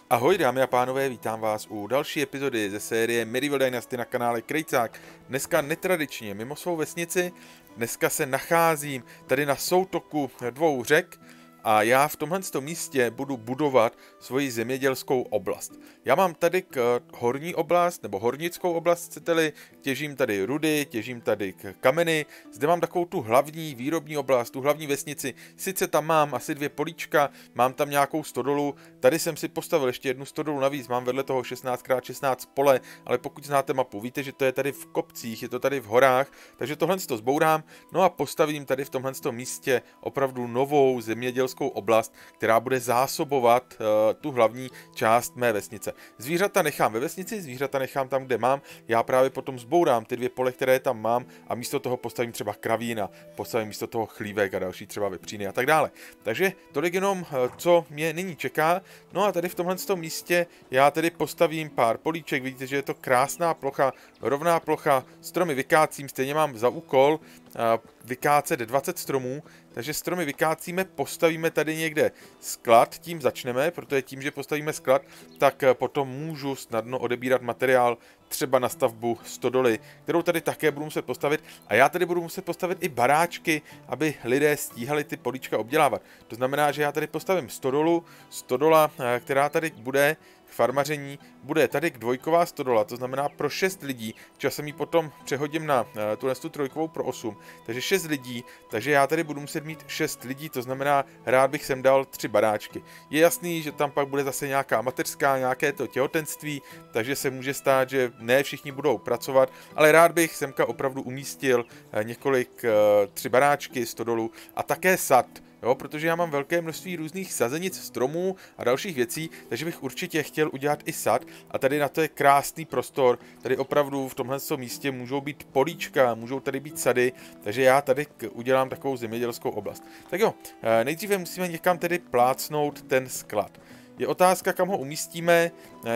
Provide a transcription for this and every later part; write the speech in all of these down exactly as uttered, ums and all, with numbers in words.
Ahoj dámy a pánové, vítám vás u další epizody ze série Medieval Dynasty na kanále Krejcák. Dneska netradičně mimo svou vesnici, dneska se nacházím tady na soutoku dvou řek a já v tomhle místě budu budovat svoji zemědělskou oblast. Já mám tady k horní oblast, nebo hornickou oblast, chcete-li, těžím tady rudy, těžím tady k kameny, zde mám takovou tu hlavní výrobní oblast, tu hlavní vesnici, sice tam mám asi dvě políčka, mám tam nějakou stodolu, tady jsem si postavil ještě jednu stodolu navíc, mám vedle toho šestnáct krát šestnáct pole, ale pokud znáte mapu, víte, že to je tady v kopcích, je to tady v horách, takže tohle to zbourám, no a postavím tady v tomhle místě opravdu novou zemědělskou oblast, která bude zásobovat uh, tu hlavní část mé vesnice. Zvířata nechám ve vesnici, zvířata nechám tam, kde mám, já právě potom zbourám ty dvě pole, které tam mám a místo toho postavím třeba kravína, postavím místo toho chlívek a další třeba vepříny a tak dále. Takže tolik jenom, co mě nyní čeká. No a tady v tomhle místě já tedy postavím pár políček, vidíte, že je to krásná plocha, rovná plocha, stromy vykácím, stejně mám za úkol uh, vykácet dvacet stromů, takže stromy vykácíme, postavíme tady někde sklad, tím začneme, protože tím, že postavíme sklad, tak potom můžu snadno odebírat materiál třeba na stavbu stodoly, kterou tady také budu muset postavit. A já tady budu muset postavit i baráčky, aby lidé stíhali ty políčka obdělávat. To znamená, že já tady postavím stodolu, stodola, která tady bude k farmaření, bude tady dvojková stodola, to znamená pro šest lidí, časem ji potom přehodím na tuhle tu trojkovou pro osm, takže šest lidí, takže já tady budu muset mít šest lidí, to znamená, rád bych sem dal tři baráčky. Je jasný, že tam pak bude zase nějaká mateřská, nějaké to těhotenství, takže se může stát, že ne všichni budou pracovat, ale rád bych semka opravdu umístil několik, tři baráčky, stodolu a také sad. Jo, protože já mám velké množství různých sazenic, stromů a dalších věcí, takže bych určitě chtěl udělat i sad a tady na to je krásný prostor, tady opravdu v tomhle místě můžou být políčka, můžou tady být sady, takže já tady udělám takovou zemědělskou oblast. Tak jo, nejdříve musíme někam tedy plácnout ten sklad. Je otázka, kam ho umístíme,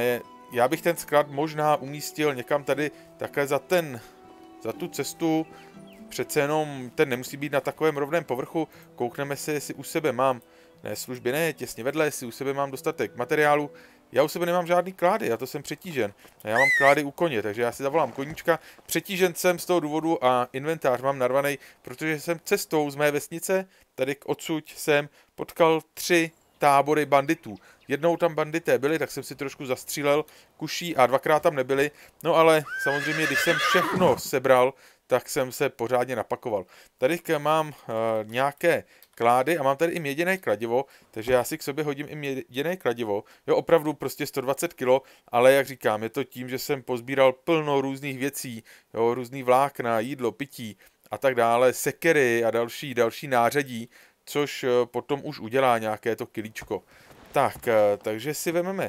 já bych ten sklad možná umístil někam tady takhle za ten, za tu cestu. Přece jenom ten nemusí být na takovém rovném povrchu, koukneme se, jestli u sebe mám, ne služby, ne, těsně vedle, jestli u sebe mám dostatek materiálu. Já u sebe nemám žádný klády, já to jsem přetížen. Já mám klády u koně, takže já si zavolám koníčka. Přetížen jsem z toho důvodu a inventář mám narvaný, protože jsem cestou z mé vesnice, tady k odsud jsem potkal tři tábory banditů. Jednou tam bandité byli, tak jsem si trošku zastřílel kuší a dvakrát tam nebyli. No ale samozřejmě, když jsem všechno sebral, tak jsem se pořádně napakoval. Tady mám uh, nějaké klády a mám tady i měděné kladivo, takže já si k sobě hodím i měděné kladivo. Jo, opravdu prostě sto dvacet kilo, ale jak říkám, je to tím, že jsem pozbíral plno různých věcí, jo, různý vlákna, jídlo, pití a tak dále, sekery a další, další nářadí, což uh, potom už udělá nějaké to kilíčko. Tak, uh, takže si vezmeme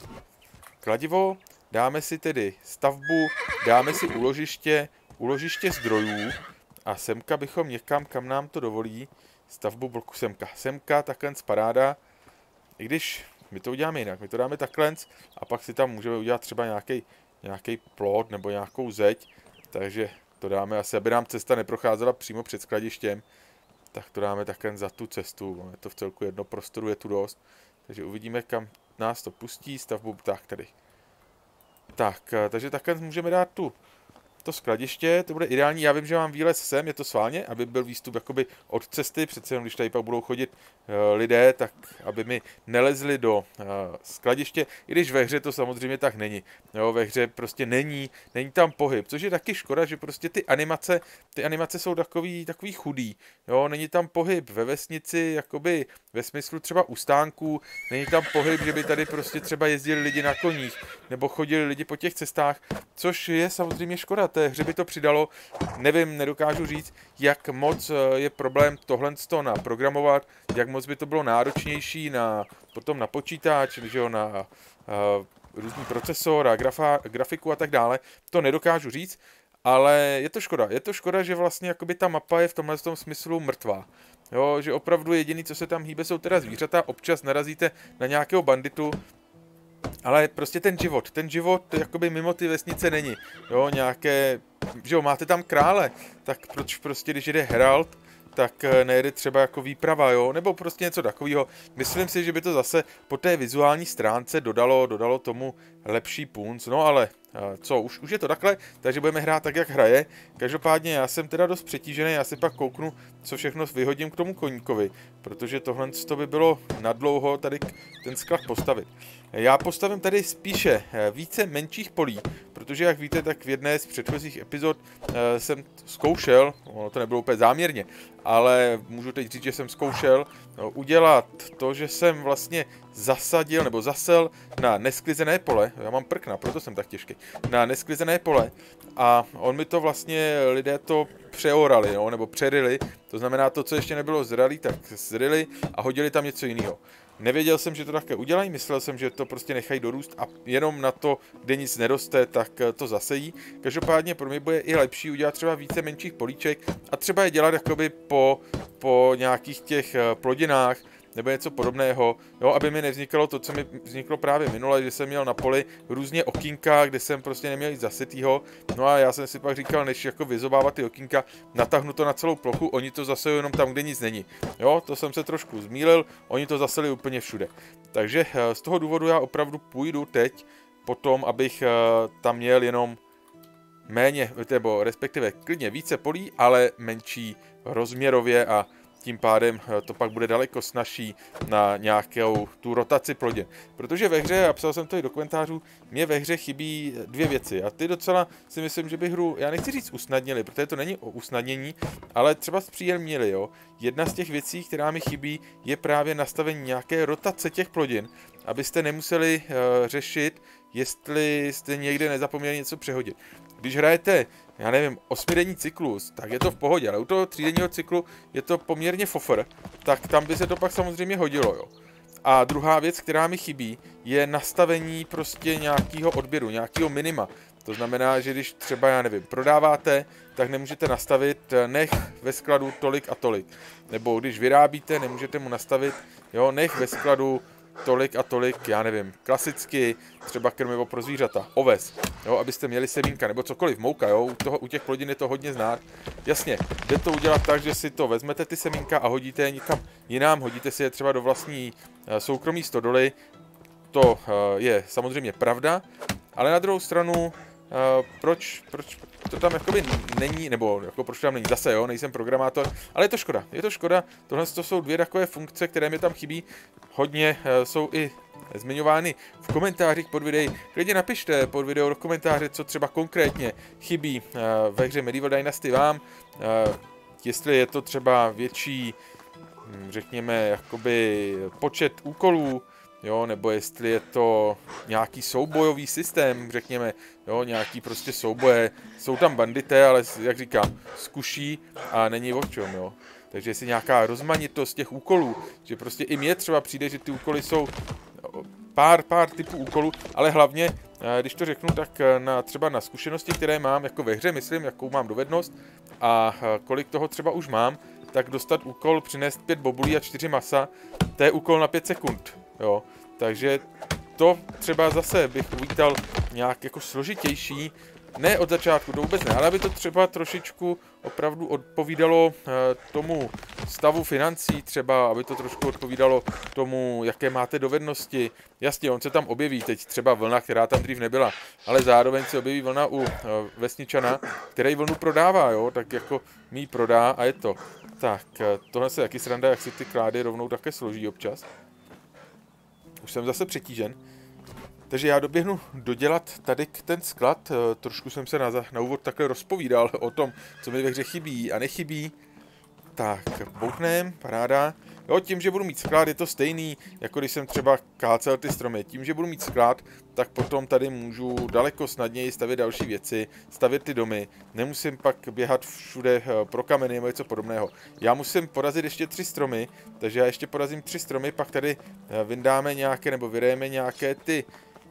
kladivo, dáme si tedy stavbu, dáme si úložiště, Uložiště zdrojů a semka bychom někam, kam nám to dovolí, stavbu bloku semka. Semka, takhle paráda, i když my to uděláme jinak, my to dáme takhle a pak si tam můžeme udělat třeba nějaký, nějaký plot nebo nějakou zeď, takže to dáme asi, aby nám cesta neprocházela přímo před skladištěm, tak to dáme takhle za tu cestu, je to v celku jedno, prostoru je tu dost, takže uvidíme, kam nás to pustí, stavbu, tak tady. Tak, takže takhle můžeme dát tu to skladiště, to bude ideální, já vím, že mám výlez sem, je to sválně, aby byl výstup jakoby od cesty, přece jenom když tady pak budou chodit uh, lidé, tak aby mi nelezli do uh, skladiště, i když ve hře to samozřejmě tak není, jo, ve hře prostě není, není tam pohyb, což je taky škoda, že prostě ty animace, ty animace jsou takový, takový chudý, jo, není tam pohyb ve vesnici, jakoby ve smyslu třeba u stánků, není tam pohyb, že by tady prostě třeba jezdili lidi na koních, nebo chodili lidi po těch cestách, což je samozřejmě škoda, té hře by to přidalo, nevím, nedokážu říct, jak moc je problém tohle naprogramovat, jak moc by to bylo náročnější na, potom na počítač, že jo, na uh, různý procesor a grafa, grafiku a tak dále, to nedokážu říct, ale je to škoda, je to škoda, že vlastně jakoby ta mapa je v tomhle tom smyslu mrtvá. Jo, že opravdu jediný, co se tam hýbe, jsou teda zvířata, občas narazíte na nějakého banditu, ale prostě ten život, ten život jakoby mimo ty vesnice není, jo, nějaké, že jo, máte tam krále, tak proč prostě, když jede herald, tak nejede třeba jako výprava, jo, nebo prostě něco takového. Myslím si, že by to zase po té vizuální stránce dodalo, dodalo tomu lepší punc, no ale co, už, už je to takhle, takže budeme hrát tak, jak hraje. Každopádně já jsem teda dost přetížený, já si pak kouknu, co všechno vyhodím k tomu koníkovi, protože tohle to by bylo nadlouho tady ten sklad postavit. Já postavím tady spíše více menších polí, protože jak víte, tak v jedné z předchozích epizod jsem zkoušel, ono to nebylo úplně záměrně, ale můžu teď říct, že jsem zkoušel udělat to, že jsem vlastně zasadil nebo zasel na nesklizené pole, já mám prkna, proto jsem tak těžký, na nesklizené pole a on mi to vlastně, lidé to přeorali, no, nebo přeryli, to znamená to, co ještě nebylo zralý, tak zryli a hodili tam něco jiného. Nevěděl jsem, že to také udělají, myslel jsem, že to prostě nechají dorůst a jenom na to, kde nic neroste, tak to zasejí. Každopádně pro mě bude i lepší udělat třeba více menších políček a třeba je dělat jakoby po, po nějakých těch plodinách nebo něco podobného, jo, aby mi nevzniklo to, co mi vzniklo právě minule, že jsem měl na poli různě okýnka, kde jsem prostě neměl nic zasytýho, no a já jsem si pak říkal, než jako vyzobávat ty okýnka, natáhnu to na celou plochu, oni to zasejí jenom tam, kde nic není, jo, to jsem se trošku zmýlil, oni to zaseli úplně všude, takže z toho důvodu já opravdu půjdu teď po tom, abych tam měl jenom méně, nebo respektive klidně více polí, ale menší rozměrově a tím pádem to pak bude daleko snazší na nějakou tu rotaci plodin. Protože ve hře, a psal jsem to i do komentářů, mě ve hře chybí dvě věci. A ty docela si myslím, že by hru, já nechci říct usnadnili, protože to není o usnadnění, ale třeba zpříjemnili, jo. Jedna z těch věcí, která mi chybí, je právě nastavení nějaké rotace těch plodin, abyste nemuseli uh, řešit, jestli jste někde nezapomněli něco přehodit. Když hrajete, já nevím, osmidenní cyklus, tak je to v pohodě, ale u toho třídenního cyklu je to poměrně fofr, tak tam by se to pak samozřejmě hodilo, jo. A druhá věc, která mi chybí, je nastavení prostě nějakého odběru, nějakého minima. To znamená, že když třeba, já nevím, prodáváte, tak nemůžete nastavit nech ve skladu tolik a tolik. Nebo když vyrábíte, nemůžete mu nastavit, jo, nech ve skladu tolik a tolik, já nevím, klasicky třeba krmivo pro zvířata, oves, jo, abyste měli semínka, nebo cokoliv, mouka, jo, u, toho, u těch plodin je to hodně znát. Jasně, jde to udělat tak, že si to vezmete ty semínka a hodíte je někam jinam, hodíte si je třeba do vlastní uh, soukromí stodoly, to uh, je samozřejmě pravda, ale na druhou stranu, uh, proč, proč to tam jakoby není, nebo jako proč tam není, zase jo, nejsem programátor, ale je to škoda, je to škoda, tohle to jsou dvě takové funkce, které mi tam chybí, hodně uh, jsou i zmiňovány v komentářích pod videí, klidně napište pod video do komentáře, co třeba konkrétně chybí uh, ve hře Medieval Dynasty vám, uh, jestli je to třeba větší, řekněme, jakoby počet úkolů, jo, nebo jestli je to nějaký soubojový systém, řekněme, jo, nějaký prostě souboje, jsou tam bandité, ale jak říkám, zkuší a není o čem, jo. Takže jestli nějaká rozmanitost těch úkolů, že prostě i mně třeba přijde, že ty úkoly jsou pár, pár typů úkolů, ale hlavně, když to řeknu, tak na, třeba na zkušenosti, které mám jako ve hře, myslím, jakou mám dovednost a kolik toho třeba už mám, tak dostat úkol přinést pět bobulí a čtyři masa, to je úkol na pět sekund, jo. Takže to třeba zase bych uvítal nějak jako složitější, ne od začátku, to vůbec ne, ale aby to třeba trošičku opravdu odpovídalo e, tomu stavu financí třeba, aby to trošku odpovídalo tomu, jaké máte dovednosti. Jasně, on se tam objeví teď třeba vlna, která tam dřív nebyla, ale zároveň se objeví vlna u e, vesničana, který vlnu prodává, jo, tak jako mi prodá a je to. Tak, e, tohle se jaký sranda, jak si ty klády rovnou také složí občas. Už jsem zase přetížen. Takže já doběhnu dodělat tady ten sklad, trošku jsem se na, na úvod takhle rozpovídal o tom, co mi ve hře chybí a nechybí. Tak, bouchnem, paráda. Jo, tím, že budu mít sklad, je to stejný, jako když jsem třeba kácel ty stromy. Tím, že budu mít sklad, tak potom tady můžu daleko snadněji stavět další věci, stavět ty domy. Nemusím pak běhat všude pro kameny nebo něco podobného. Já musím porazit ještě tři stromy, takže já ještě porazím tři stromy, pak tady vyndáme nějaké, nebo vyrejeme nějaké ty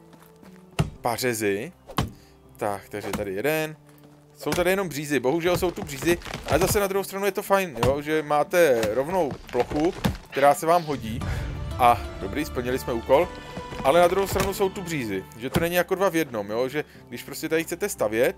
pařezy. Tak, takže tady jeden. Jsou tady jenom břízy, bohužel jsou tu břízy, ale zase na druhou stranu je to fajn, jo, že máte rovnou plochu, která se vám hodí. A dobrý, splnili jsme úkol, ale na druhou stranu jsou tu břízy, že to není jako dva v jednom, jo, že když prostě tady chcete stavět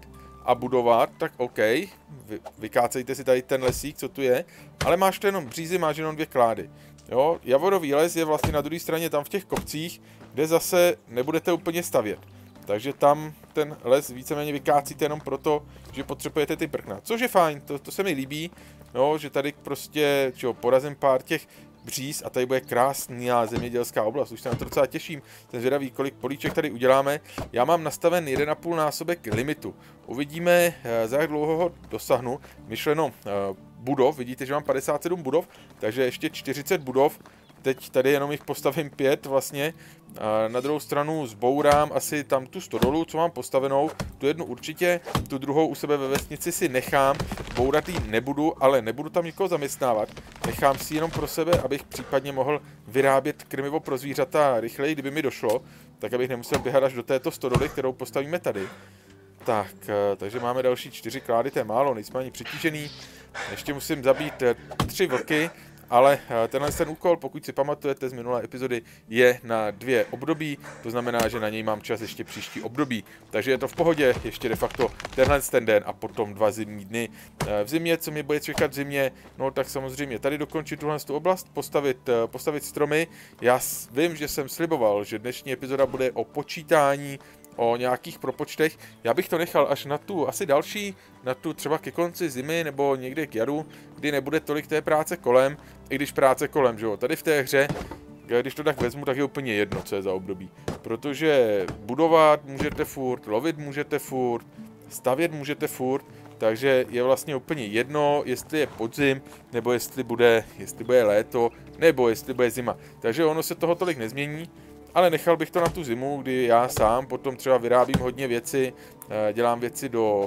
a budovat, tak OK, vy, vykácejte si tady ten lesík, co tu je, ale máš to jenom břízy, máš jenom dvě klády. Jo, javorový les je vlastně na druhé straně tam v těch kopcích, kde zase nebudete úplně stavět. Takže tam ten les víceméně vykácíte jenom proto, že potřebujete ty prkna. Což je fajn, to, to se mi líbí, jo, že tady prostě čo, porazím pár těch bříz a tady bude krásná zemědělská oblast. Už se na to docela těším, jsem zvědavý, kolik políček tady uděláme. Já mám nastaven jeden a půl násobek limitu. Uvidíme, za jak dlouho ho dosahnu. Myšleno budov, vidíte, že mám padesát sedm budov, takže ještě čtyřicet budov. Teď tady jenom jich postavím pět vlastně. A na druhou stranu zbourám asi tam tu stodolu, co mám postavenou. Tu jednu určitě, tu druhou u sebe ve vesnici si nechám. Bourat ji nebudu, ale nebudu tam nikoho zaměstnávat. Nechám si jenom pro sebe, abych případně mohl vyrábět krmivo pro zvířata rychleji, kdyby mi došlo. Tak abych nemusel běhat až do této stodoly, kterou postavíme tady. Tak, takže máme další čtyři klády, to je málo, nejsme ani přetížený. Ještě musím zabít tři vlky. Ale tenhle ten úkol, pokud si pamatujete z minulé epizody, je na dvě období, to znamená, že na něj mám čas ještě příští období. Takže je to v pohodě, ještě de facto tenhle ten den a potom dva zimní dny. V zimě, co mě bude čekat v zimě, no tak samozřejmě tady dokončit tuhle tu oblast, postavit, postavit stromy. Já vím, že jsem sliboval, že dnešní epizoda bude o počítání, o nějakých propočtech. Já bych to nechal až na tu asi další, na tu třeba ke konci zimy nebo někde k jaru, kdy nebude tolik té práce kolem, i když práce kolem, že jo. Tady v té hře, když to tak vezmu, tak je úplně jedno, co je za období. Protože budovat můžete furt, lovit můžete furt, stavět můžete furt, takže je vlastně úplně jedno, jestli je podzim, nebo jestli bude, jestli bude léto, nebo jestli bude zima. Takže ono se toho tolik nezmění. Ale nechal bych to na tu zimu, kdy já sám potom třeba vyrábím hodně věci, dělám věci do,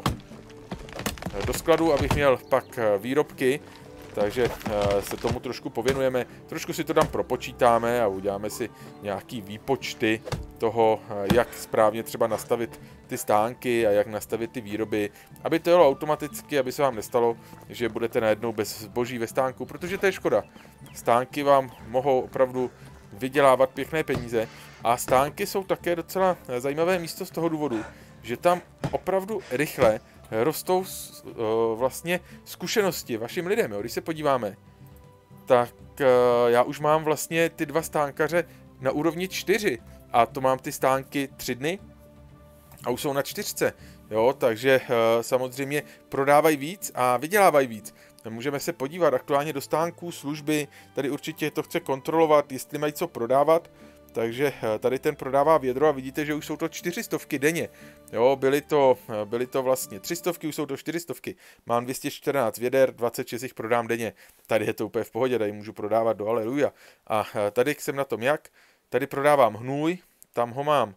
do skladu, abych měl pak výrobky, takže se tomu trošku pověnujeme. Trošku si to tam propočítáme a uděláme si nějaký výpočty toho, jak správně třeba nastavit ty stánky a jak nastavit ty výroby, aby to jelo automaticky, aby se vám nestalo, že budete najednou bez zboží ve stánku, protože to je škoda. Stánky vám mohou opravdu vydělávat pěkné peníze a stánky jsou také docela zajímavé místo z toho důvodu, že tam opravdu rychle rostou uh, vlastně zkušenosti vašim lidem. Jo? Když se podíváme, tak uh, já už mám vlastně ty dva stánkaře na úrovni čtyři a to mám ty stánky tři dny a už jsou na čtyřce. Jo? Takže uh, samozřejmě prodávají víc a vydělávají víc. Můžeme se podívat aktuálně do stánků, služby, tady určitě to chce kontrolovat, jestli mají co prodávat, takže tady ten prodává vědro a vidíte, že už jsou to čtyřistovky denně. Jo, byly to, byly to vlastně třistovky, už jsou to čtyřistovky. Mám dvě stě čtrnáct věder, dvacet šest jich prodám denně. Tady je to úplně v pohodě, tady můžu prodávat do aleluja. A tady jsem na tom jak? Tady prodávám hnůj, tam ho mám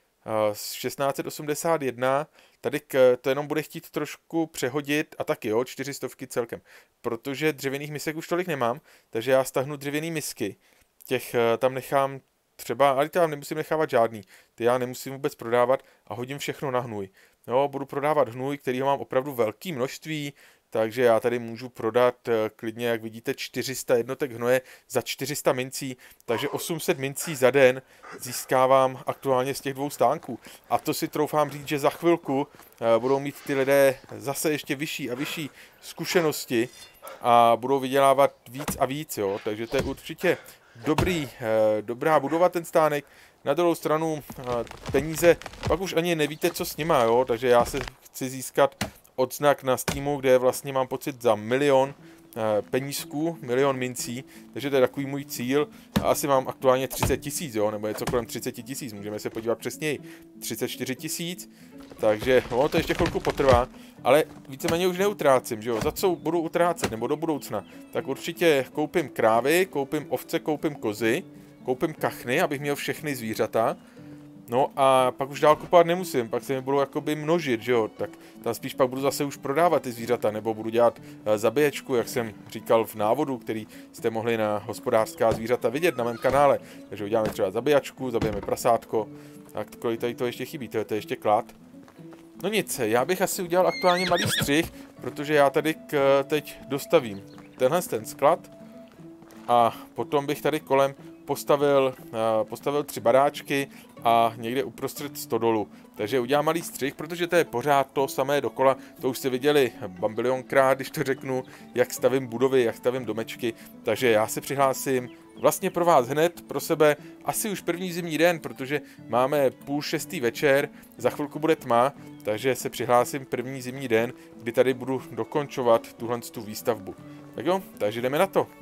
z šestnáct set osmdesát jedna, tady k, to jenom bude chtít trošku přehodit a taky jo, čtyřistovky celkem, protože dřevěných misek už tolik nemám, takže já stahnu dřevěný misky, těch tam nechám třeba, ale ty já nemusím nechávat žádný, ty já nemusím vůbec prodávat a hodím všechno na hnůj. Jo, budu prodávat hnůj, kterýho mám opravdu velké množství, takže já tady můžu prodat klidně, jak vidíte, čtyři sta jednotek hnoje za čtyři sta mincí, takže osm set mincí za den získávám aktuálně z těch dvou stánků. A to si troufám říct, že za chvilku budou mít ty lidé zase ještě vyšší a vyšší zkušenosti a budou vydělávat víc a víc, jo. Takže to je určitě dobrý, dobrá budova ten stánek. Na druhou stranu peníze, pak už ani nevíte, co s nima, jo, takže já se chci získat odznak na Steamu, kde vlastně mám pocit za milion e, penízků, milion mincí, takže to je takový můj cíl. Asi mám aktuálně třicet tisíc, jo, nebo něco kolem třicet tisíc, můžeme se podívat přesněji, třicet čtyři tisíc, takže no, to ještě chvilku potrvá, ale víceméně už neutrácím, že jo, za co budu utrácet, nebo do budoucna, tak určitě koupím krávy, koupím ovce, koupím kozy, koupím kachny, abych měl všechny zvířata. No a pak už dál kupovat nemusím, pak se mi budou jakoby množit, že jo, tak tam spíš pak budu zase už prodávat ty zvířata, nebo budu dělat uh, zabíječku, jak jsem říkal v návodu, který jste mohli na hospodářská zvířata vidět na mém kanále. Takže uděláme třeba zabíjačku, zabijeme prasátko, tak kolik tady to ještě chybí, to je, to je ještě klad. No nic, já bych asi udělal aktuálně malý střih, protože já tady k, teď dostavím tenhle ten sklad a potom bych tady kolem postavil, uh, postavil tři baráčky a někde uprostřed stodolu. Takže udělám malý střih, protože to je pořád to samé dokola. To už jste viděli bambilionkrát, když to řeknu, jak stavím budovy, jak stavím domečky. Takže já se přihlásím vlastně pro vás hned, pro sebe, asi už první zimní den, protože máme půl šestý večer, za chvilku bude tma, takže se přihlásím první zimní den, kdy tady budu dokončovat tuhle tu výstavbu. Tak jo, takže jdeme na to.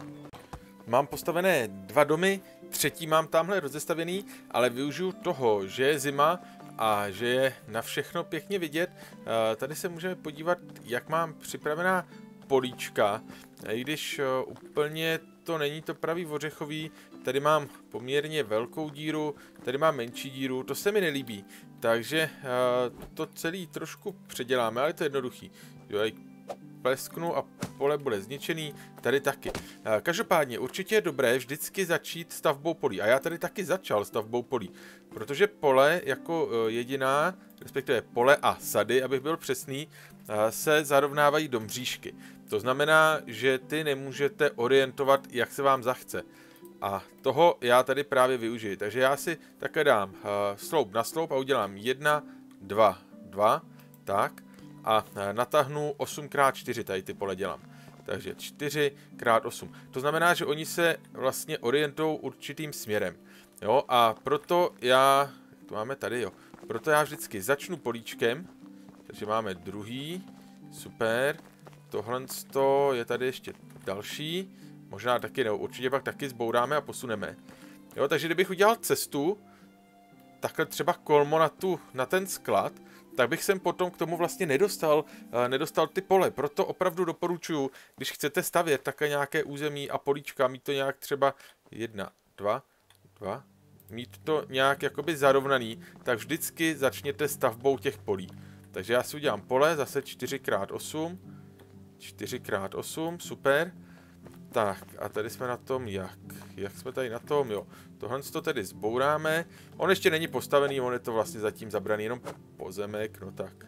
Mám postavené dva domy, třetí mám tamhle rozestavený, ale využiju toho, že je zima a že je na všechno pěkně vidět. Tady se můžeme podívat, jak mám připravená políčka, i když úplně to není to pravý ořechový, tady mám poměrně velkou díru, tady mám menší díru, to se mi nelíbí, takže to celý trošku předěláme, ale to je jednoduchý. Jo, plesknu a pole bude zničený, tady taky. Každopádně určitě je dobré vždycky začít stavbou polí. A já tady taky začal stavbou polí, protože pole jako jediná, respektive pole a sady, abych byl přesný, se zarovnávají do mřížky. To znamená, že ty nemůžete orientovat, jak se vám zachce. A toho já tady právě využiji. Takže já si také dám sloup na sloup a udělám jedna, dva, dva, tak. A natáhnu osm krát čtyři, tady ty pole dělám. Takže čtyři krát osm. To znamená, že oni se vlastně orientují určitým směrem. Jo, a proto já, to máme tady, jo, proto já vždycky začnu políčkem, takže máme druhý, super, tohle je tady ještě další, možná taky, nebo určitě pak taky zbouráme a posuneme. Jo, takže kdybych udělal cestu, takhle třeba kolmo na, tu, na ten sklad, tak bych sem potom k tomu vlastně nedostal, uh, nedostal ty pole. Proto opravdu doporučuji, když chcete stavět také nějaké území a políčka, mít to nějak třeba jedna, dva, dva, mít to nějak jakoby zarovnaný, tak vždycky začněte stavbou těch polí. Takže já si udělám pole, zase čtyři krát osm, čtyři krát osm, super. Tak a tady jsme na tom jak? Jak jsme tady na tom, jo. Tohle to tedy zbouráme. On ještě není postavený, on je to vlastně zatím zabraný jenom pozemek, no tak.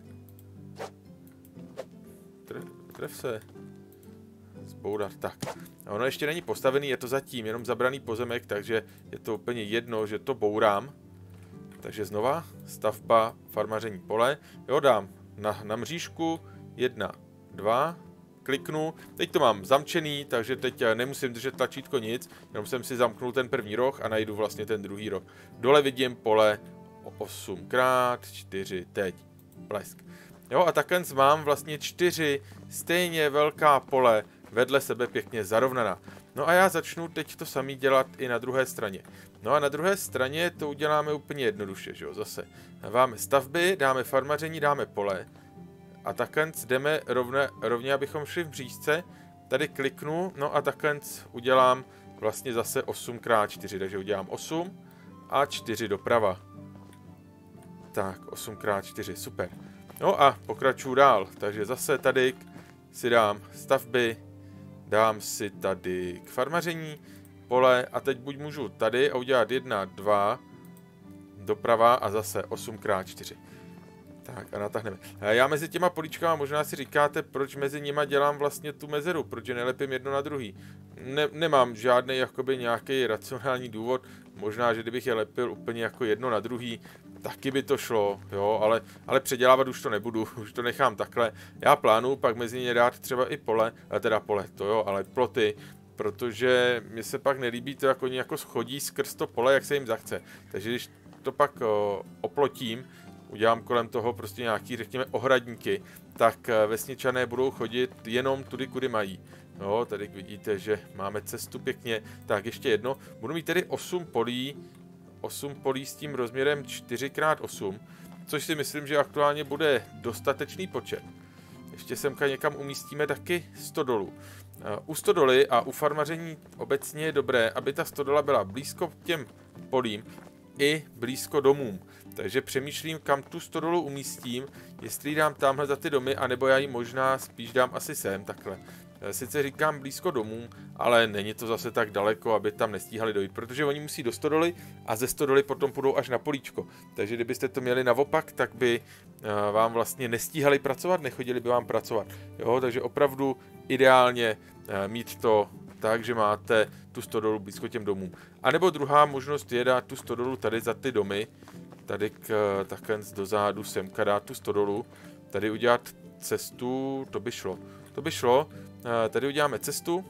Tref, tref se. Zbourat, tak. A ono ještě není postavený, je to zatím jenom zabraný pozemek, takže je to úplně jedno, že to bourám. Takže znova, stavba, farmaření pole. Jo, dám na, na mřížku, jedna, dva, kliknu, teď to mám zamčený, takže teď nemusím držet tlačítko nic, jenom jsem si zamknul ten první roh a najdu vlastně ten druhý roh. Dole vidím pole osm krát čtyři, teď, blesk. Jo, a takhle mám vlastně čtyři stejně velká pole vedle sebe pěkně zarovnaná. No a já začnu teď to samý dělat i na druhé straně. No a na druhé straně to uděláme úplně jednoduše, že jo, zase. Dáme stavby, dáme farmaření, dáme pole. A takhle jdeme rovne, rovně, abychom šli v mřížce. Tady kliknu, no a takhle udělám vlastně zase osm krát čtyři, takže udělám osm a čtyři doprava. Tak, osm krát čtyři, super. No a pokračuju dál, takže zase tady si dám stavby, dám si tady k farmaření, pole a teď buď můžu tady a udělat jedna, dva, doprava a zase osm krát čtyři. Tak a natáhneme. Já mezi těma políčkama možná si říkáte, proč mezi nima dělám vlastně tu mezeru, proč je nelepím jedno na druhý. Ne, nemám žádný jakoby nějaký racionální důvod, možná, že kdybych je lepil úplně jako jedno na druhý, taky by to šlo, jo, ale, ale předělávat už to nebudu, už to nechám takhle. Já plánuju pak mezi ně dát třeba i pole, teda pole, to jo, ale ploty, protože mi se pak nelíbí to, jak oni jako schodí skrz to pole, jak se jim zachce. Takže když to pak o, oplotím, udělám kolem toho prostě nějaký, řekněme, ohradníky, tak vesničané budou chodit jenom tudy, kudy mají. No, tady vidíte, že máme cestu pěkně. Tak ještě jedno, budu mít tedy osm polí, osm polí s tím rozměrem čtyři krát osm, což si myslím, že aktuálně bude dostatečný počet. Ještě semka někam umístíme taky stodolu. U stodoly a u farmaření obecně je dobré, aby ta stodola byla blízko k těm polím i blízko domům. Takže přemýšlím, kam tu stodolu umístím, jestli ji dám tamhle za ty domy, anebo já ji možná spíš dám asi sem, takhle. Sice říkám blízko domů, ale není to zase tak daleko, aby tam nestíhali dojít, protože oni musí do stodoly a ze stodoly potom půjdou až na políčko. Takže kdybyste to měli naopak, tak by vám vlastně nestíhali pracovat, nechodili by vám pracovat. Jo, takže opravdu ideálně mít to tak, že máte tu stodolu blízko těm domům. A nebo druhá možnost je dát tu stodolu tady za ty domy, tady k, takhle dozadu semka dát tu stodolu, tady udělat cestu, to by šlo. To by šlo, tady uděláme cestu,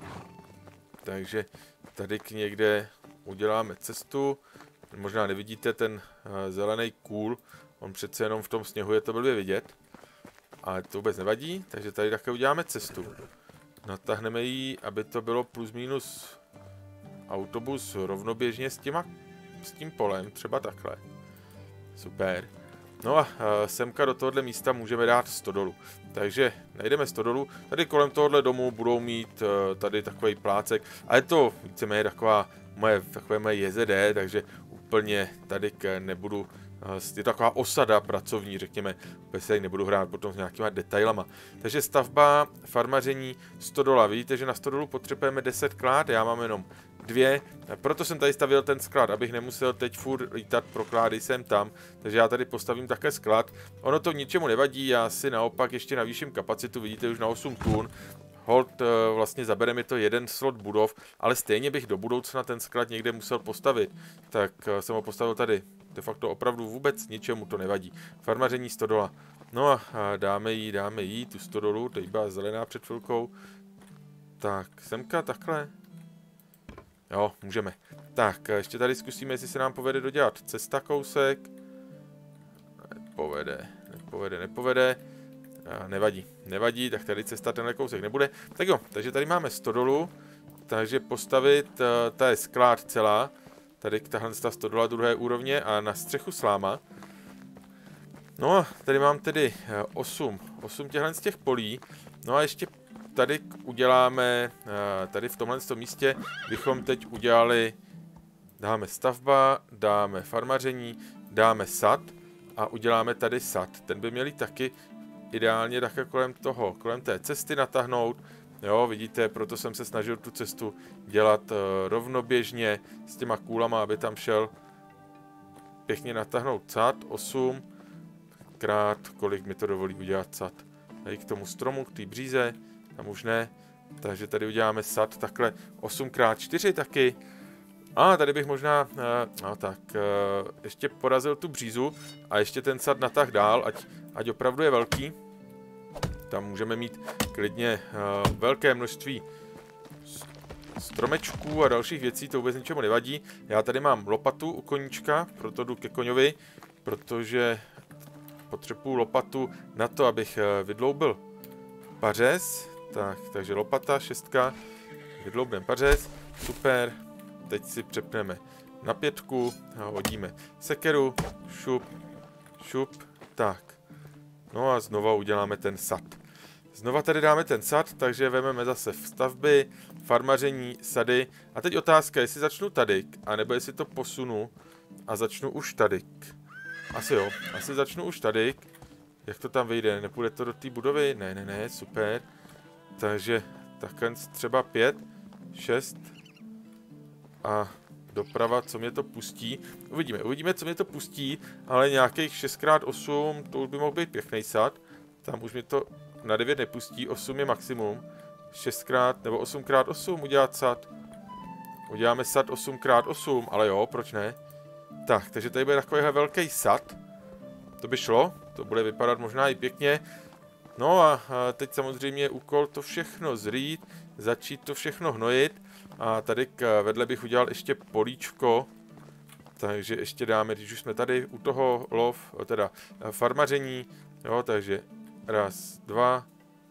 takže tady k někde uděláme cestu, možná nevidíte ten zelený kůl, on přece jenom v tom sněhu je to blbě vidět, ale to vůbec nevadí, takže tady také uděláme cestu. Natáhneme ji, aby to bylo plus minus autobus rovnoběžně s, těma, s tím polem, třeba takhle. Super. No a semka do tohohle místa můžeme dát stodolu. Takže najdeme stodolu. Tady kolem tohohle domu budou mít tady takový plácek. A je to víceméně taková moje, takové moje J Z D, takže úplně tady nebudu... Je to taková osada pracovní, řekněme. Úplně se nebudu hrát potom s nějakýma detailama. Takže stavba, farmaření, stodola. Vidíte, že na stodolu potřebujeme deset klád, já mám jenom dvě, proto jsem tady stavil ten sklad, abych nemusel teď furt lítat pro klády sem tam, takže já tady postavím také sklad. Ono to ničemu nevadí, já si naopak ještě navýším kapacitu, vidíte už na osm tun. Hold, vlastně zabere mi to jeden slot budov, ale stejně bych do budoucna ten sklad někde musel postavit, tak jsem ho postavil tady. De facto opravdu vůbec ničemu to nevadí. Farmaření stodola. No a dáme jí, dáme jí tu stodolu, teď byla zelená před chvilkou. Tak, semka takhle. Jo, můžeme. Tak, ještě tady zkusíme, jestli se nám povede dodělat cesta kousek. Nepovede, nepovede, nepovede. Nevadí, nevadí, tak tady cesta tenhle kousek nebude. Tak jo, takže tady máme stodolu, takže postavit, ta je sklad celá. Tady tahle stodola druhé úrovně a na střechu sláma. No a tady mám tedy osm, osm těchhle z těch polí. No a ještě tady uděláme, tady v tomhle místě bychom teď udělali, dáme stavba, dáme farmaření, dáme sad a uděláme tady sad. Ten by měli taky ideálně také kolem toho, kolem té cesty natáhnout. Jo, vidíte, proto jsem se snažil tu cestu dělat uh, rovnoběžně s těma kůlama, aby tam šel pěkně natáhnout sad, osm krát, kolik mi to dovolí udělat sad. Tady k tomu stromu, k té bříze, tam už ne, takže tady uděláme sad takhle osm krát čtyři taky. A tady bych možná, uh, no tak, uh, ještě porazil tu břízu a ještě ten sad natáh dál, ať, ať opravdu je velký. Tam můžeme mít klidně uh, velké množství stromečků a dalších věcí, to vůbec ničemu nevadí. Já tady mám lopatu u koníčka, proto jdu ke koňovi, protože potřebuju lopatu na to, abych uh, vydloubil pařez. Tak, takže lopata, šestka, vydloubneme pařez, super. Teď si přepneme na pětku a hodíme sekeru, šup, šup, tak. No a znova uděláme ten sad. Znova tady dáme ten sad, takže vezmeme zase v stavby, farmaření, sady. A teď otázka, jestli začnu tady, anebo jestli to posunu a začnu už tady. Asi jo, asi začnu už tady. Jak to tam vyjde? Nepůjde to do té budovy? Ne, ne, ne, super. Takže takhle třeba pět, šest a doprava, co mě to pustí. Uvidíme, uvidíme, co mě to pustí, ale nějakých šest krát osm, to už by mohl být pěkný sad. Tam už mě to na devět nepustí, osm je maximum. šest krát nebo osm krát osm udělat sad. Uděláme sad osm krát osm, ale jo, proč ne? Tak, takže tady bude takovýhle velký sad. To by šlo, to bude vypadat možná i pěkně. No a, a teď samozřejmě je úkol to všechno zrýt, začít to všechno hnojit. A tady k, vedle bych udělal ještě políčko. Takže ještě dáme, když už jsme tady u toho lov, teda farmaření. Jo, takže raz, dva,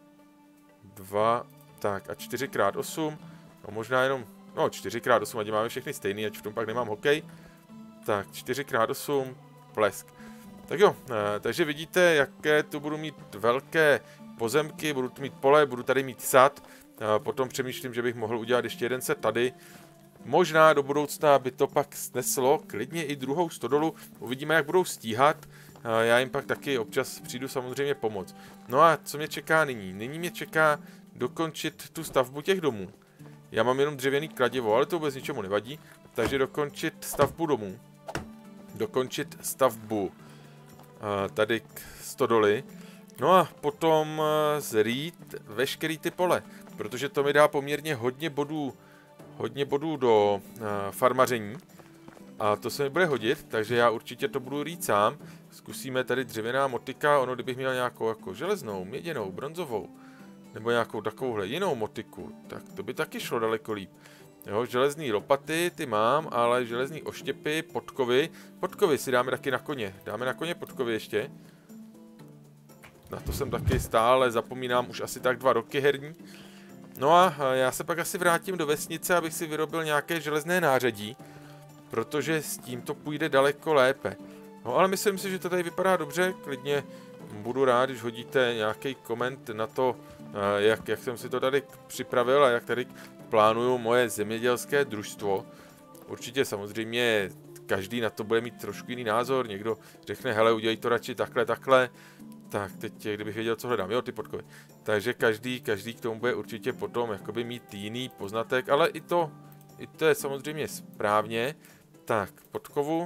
dva, tak a čtyři krát osm. No možná jenom, no čtyři krát osm, ať máme všechny stejný, ať v tom pak nemám hokej. Tak čtyři krát osm, plesk. Tak jo, e, takže vidíte, jaké tu budu mít velké pozemky, budu tu mít pole, budu tady mít sad. E, potom přemýšlím, že bych mohl udělat ještě jeden set tady. Možná do budoucna by to pak sneslo klidně i druhou stodolu. Uvidíme, jak budou stíhat. E, já jim pak taky občas přijdu samozřejmě pomoct. No a co mě čeká nyní? Nyní mě čeká dokončit tu stavbu těch domů. Já mám jenom dřevěný kladivo, ale to vůbec ničemu nevadí. Takže dokončit stavbu domů. Dokončit stavbu tady k stodoly. No a potom zrýt veškerý ty pole. protože to mi dá poměrně hodně bodů, hodně bodů do uh, farmaření. A to se mi bude hodit, takže já určitě to budu rýt sám. Zkusíme tady dřevěná motika, ono kdybych měl nějakou jako železnou, měděnou, bronzovou, nebo nějakou takovouhle jinou motiku, tak to by taky šlo daleko líp. Jo, železný lopaty, ty mám, ale železný oštěpy, podkovy, podkovy si dáme taky na koně, dáme na koně podkovy ještě. Na to jsem taky stále zapomínám už asi tak dva roky herní. No a já se pak asi vrátím do vesnice, abych si vyrobil nějaké železné nářadí, protože s tím to půjde daleko lépe. No ale myslím si, že to tady vypadá dobře, klidně budu rád, když hodíte nějaký koment na to, jak, jak jsem si to tady připravil a jak tady plánuju moje zemědělské družstvo. Určitě samozřejmě každý na to bude mít trošku jiný názor, někdo řekne, hele, udělej to radši takhle, takhle. Tak teď, kdybych věděl, co hledám, jo, ty podkovy. Takže každý, každý k tomu bude určitě potom jakoby mít jiný poznatek, ale i to, i to je samozřejmě správně. Tak, podkovu.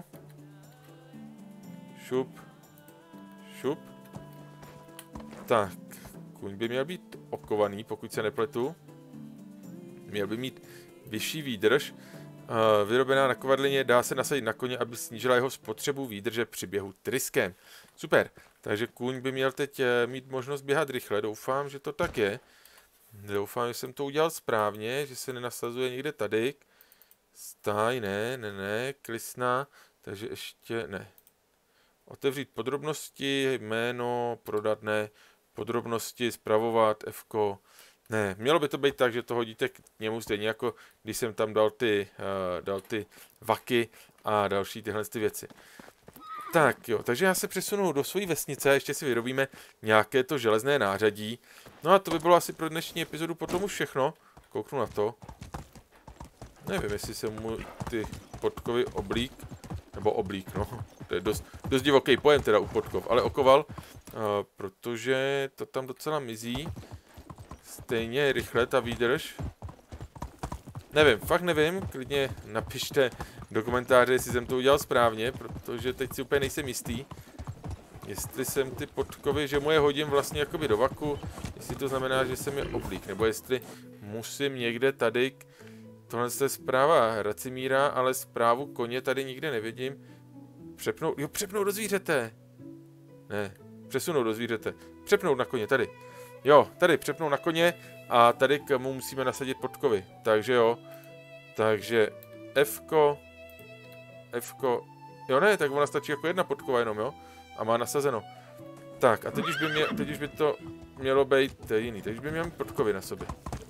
Šup. Šup. Tak, kůň by měl být okovaný, pokud se nepletu. Měl by mít vyšší výdrž. Uh, vyrobená na kovadlině dá se nasadit na koně, aby snížila jeho spotřebu výdrže při běhu tryskem. Super, takže kůň by měl teď mít možnost běhat rychle. Doufám, že to tak je. Doufám, že jsem to udělal správně, že se nenasazuje někde tady. Stáj, ne, ne, ne, klisna, takže ještě ne. Otevřít podrobnosti, jméno, prodat, ne, podrobnosti, spravovat, Fko. Ne, mělo by to být tak, že to hodíte k němu stejně jako když jsem tam dal ty, uh, dal ty vaky a další tyhle ty věci. Tak jo, takže já se přesunu do své vesnice, ještě si vyrobíme nějaké to železné nářadí. No a to by bylo asi pro dnešní epizodu potom už všechno. Kouknu na to. Nevím, jestli se mu ty podkovy oblík, nebo oblík, no. To je dost, dost divoký pojem teda u podkov, ale okoval, uh, protože to tam docela mizí. Stejně rychle ta výdrž. Nevím, fakt nevím, klidně napište do komentáře, jestli jsem to udělal správně, protože teď si úplně nejsem jistý. Jestli jsem ty podkovy, že mu je hodím vlastně jakoby do vaku, jestli to znamená, že jsem je oblík, nebo jestli musím někde tady, tohle je zpráva Racimíra, ale zprávu koně tady nikde nevidím. Přepnout, jo, přepnout do zvířete. Ne, přesunout do zvířete. Přepnout na koně, tady. Jo, tady přepnout na koně a tady k mu musíme nasadit podkovy. Takže jo, takže Fko, Fko, jo ne, tak ona stačí jako jedna podkova jenom, jo, a má nasazeno. Tak a teď už by, mě, teď už by to mělo být jiný, teď už by měl mít podkovy na sobě.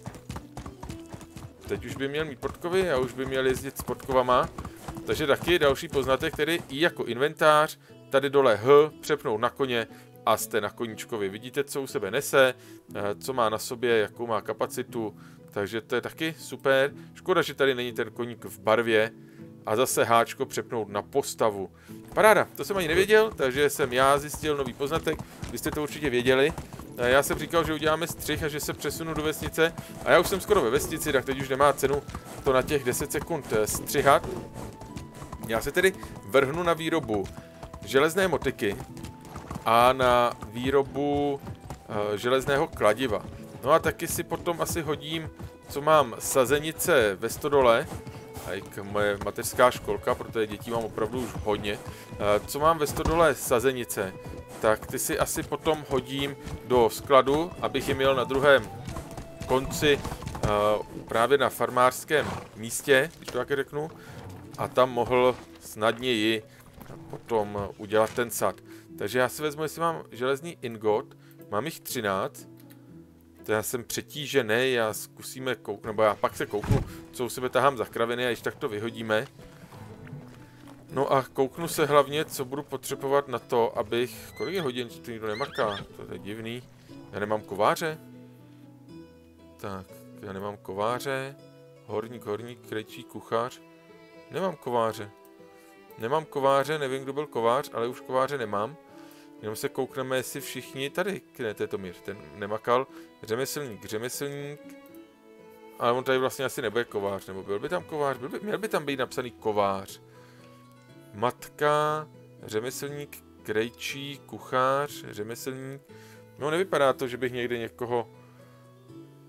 Teď už by měl mít podkovy a už by měl jezdit s podkovama. Takže taky další poznatek, který i jako inventář, tady dole H, přepnout na koně a jste na koníčkovi. Vidíte, co u sebe nese, co má na sobě, jakou má kapacitu, takže to je taky super. Škoda, že tady není ten koník v barvě a zase háčko přepnout na postavu. Paráda, to jsem ani nevěděl, takže jsem já zjistil nový poznatek, vy jste to určitě věděli. Já jsem říkal, že uděláme střih a že se přesunu do vesnice a já už jsem skoro ve vesnici, tak teď už nemá cenu to na těch deset sekund střihat. Já se tedy vrhnu na výrobu železné motiky a na výrobu uh, železného kladiva. No a taky si potom asi hodím, co mám, sazenice ve stodole, a jak moje mateřská školka, protože dětí mám opravdu už hodně. Uh, co mám ve stodole sazenice, tak ty si asi potom hodím do skladu, abych je měl na druhém konci, uh, právě na farmářském místě, když to taky řeknu, a tam mohl snadněji potom udělat ten sad. Takže já si vezmu, jestli mám železný ingot, mám jich třináct, to já jsem přetížený, já zkusíme kouknout, nebo já pak se kouknu, co u sebe tahám za kraviny a když tak to vyhodíme. No a kouknu se hlavně, co budu potřebovat na to, abych, kolik je hodin, to nikdo nemaká, to je divný, já nemám kováře. Tak, já nemám kováře, horník, horník, krejčí, kuchař, nemám kováře. Nemám kováře, nevím, kdo byl kovář, ale už kováře nemám. Jenom se koukneme, jestli všichni tady, ne, to je Tomír, ten nemakal, řemeslník, řemeslník, ale on tady vlastně asi nebude kovář, nebo byl by tam kovář, byl by, měl by tam být napsaný kovář. Matka, řemeslník, krejčí, kuchař, řemeslník, no nevypadá to, že bych někde někoho,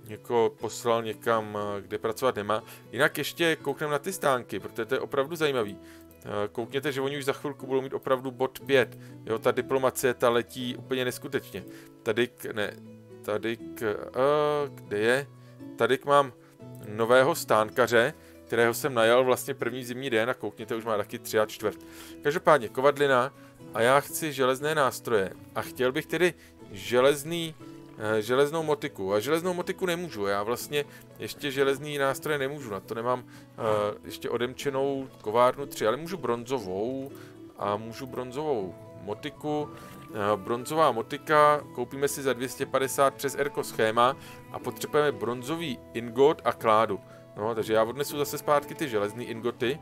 někoho poslal někam, kde pracovat nemá. Jinak ještě koukneme na ty stánky, protože to je opravdu zajímavý. Koukněte, že oni už za chvilku budou mít opravdu bod pět. Jo, ta diplomacie, ta letí úplně neskutečně. Tady k, ne, tady k, uh, kde je? Tady k mám nového stánkaře, kterého jsem najal vlastně první zimní den a koukněte, už má taky tři a čtvrt. Každopádně kovadlina a já chci železné nástroje a chtěl bych tedy železný, eh, železnou motiku a železnou motiku nemůžu, já vlastně ještě železný nástroje nemůžu, na to nemám eh, ještě odemčenou kovárnu tři, ale můžu bronzovou a můžu bronzovou motiku. Bronzová motika, koupíme si za dvě stě padesát přes Erko schéma a potřebujeme bronzový ingot a kládu. No, takže já odnesu zase zpátky ty železné ingoty,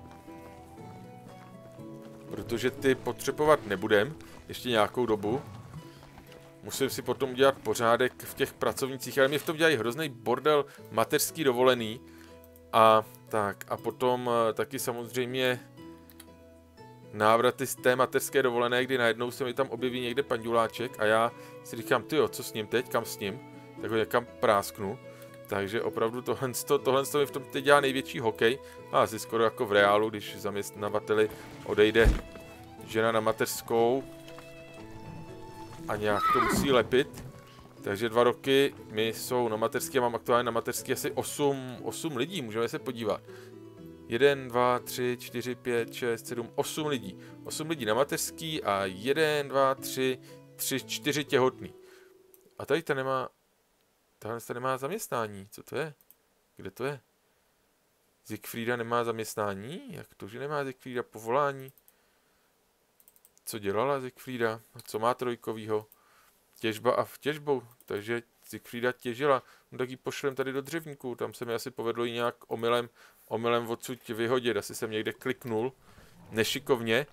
protože ty potřebovat nebudem ještě nějakou dobu. Musím si potom udělat pořádek v těch pracovnících, ale mě v tom dělají hrozný bordel mateřský dovolený. A tak, a potom taky samozřejmě návraty z té mateřské dovolené, kdy najednou se mi tam objeví někde panduláček a já si říkám, tyjo, co s ním teď, kam s ním, tak ho někam prásknu. Takže opravdu tohle, tohle mi v tom teď dělá největší hokej. A asi skoro jako v reálu, když zaměstnavateli odejde žena na mateřskou a nějak to musí lepit. Takže dva roky mi jsou na mateřské, mám aktuálně na mateřské asi osm lidí, můžeme se podívat. jeden, dva, tři, čtyři, pět, šest, sedm, osm lidí. osm lidí na mateřský a jeden, dva, tři, tři, čtyři těhotný. A tady ta nemá, tahle ta nemá zaměstnání. Co to je? Kde to je? Siegfrieda nemá zaměstnání? Jak to, že nemá Siegfrieda povolání? Co dělala Siegfrieda? Co má trojkovýho? Těžba a v těžbou. Takže Siegfrieda těžila. No tak ji pošlem tady do dřevníku. Tam se mi asi povedlo ji nějak omylem, omylem odsud vyhodit. Asi jsem někde kliknul. Nešikovně.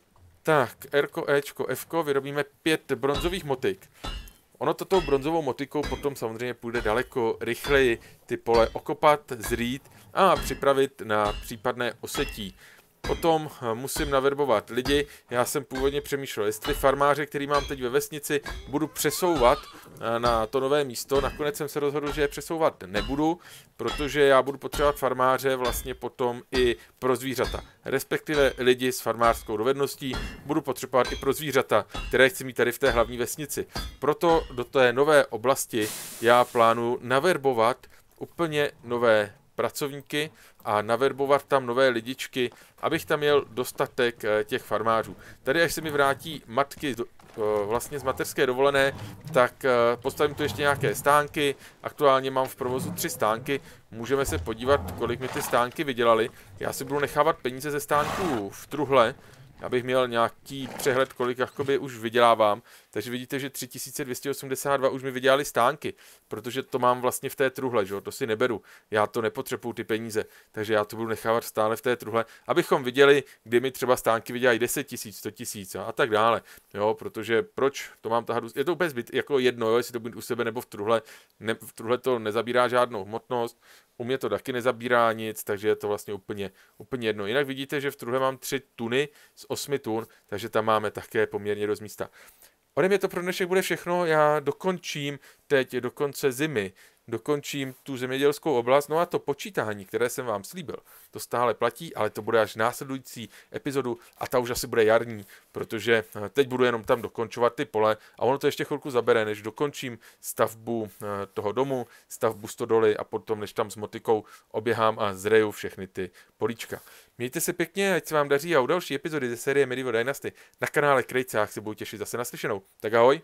Tak, Rko, Ečko, Fko. Vyrobíme pět bronzových motik. Ono to tou bronzovou motikou potom samozřejmě půjde daleko rychleji ty pole okopat, zrýt a připravit na případné osetí. Potom musím naverbovat lidi. Já jsem původně přemýšlel, jestli farmáře, který mám teď ve vesnici, budu přesouvat na to nové místo. Nakonec jsem se rozhodl, že je přesouvat nebudu, protože já budu potřebovat farmáře vlastně potom i pro zvířata. Respektive lidi s farmářskou dovedností budu potřebovat i pro zvířata, které chci mít tady v té hlavní vesnici. Proto do té nové oblasti já plánuji naverbovat úplně nové pracovníky a naverbovat tam nové lidičky, abych tam měl dostatek těch farmářů. Tady, až se mi vrátí matky vlastně z mateřské dovolené, tak postavím tu ještě nějaké stánky. Aktuálně mám v provozu tři stánky. Můžeme se podívat, kolik mi ty stánky vydělaly. Já si budu nechávat peníze ze stánků v truhle, abych měl nějaký přehled, kolik jakoby už vydělávám. Takže vidíte, že tři tisíce dvě stě osmdesát dva už mi vydělali stánky, protože to mám vlastně v té truhle, že jo? To si neberu. Já to nepotřebuju ty peníze, takže já to budu nechávat stále v té truhle, abychom viděli, kdy mi třeba stánky vydělají deset tisíc, sto tisíc a tak dále. Jo, protože proč to mám tahat? Je to úplně zbyt, jako jedno, jo, jestli to bude u sebe nebo v truhle. Ne, v truhle to nezabírá žádnou hmotnost. U mě to taky nezabírá nic, takže je to vlastně úplně, úplně jedno. Jinak vidíte, že v truhle mám tři tuny z osmi tun, takže tam máme také poměrně dost místa. Ode mě to pro dnešek bude všechno, já dokončím teď do konce zimy, dokončím tu zemědělskou oblast, no a to počítání, které jsem vám slíbil, to stále platí, ale to bude až následující epizodu a ta už asi bude jarní, protože teď budu jenom tam dokončovat ty pole a ono to ještě chvilku zabere, než dokončím stavbu toho domu, stavbu stodoly a potom, než tam s motikou oběhám a zreju všechny ty políčka. Mějte se pěkně, ať se vám daří a u další epizody ze série Medieval Dynasty na kanále Krejcák se budu těšit zase naslyšenou. Tak ahoj!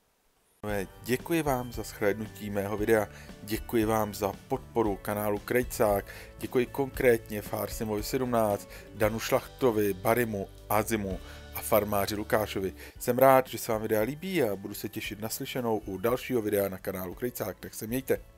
Děkuji vám za shlédnutí mého videa, děkuji vám za podporu kanálu Krejcák, děkuji konkrétně Farsimovi sedmnáct, Danu Šlachtovi, Barimu, Azimu a farmáři Lukášovi. Jsem rád, že se vám videa líbí a budu se těšit na slyšenou u dalšího videa na kanálu Krejcák, tak se mějte.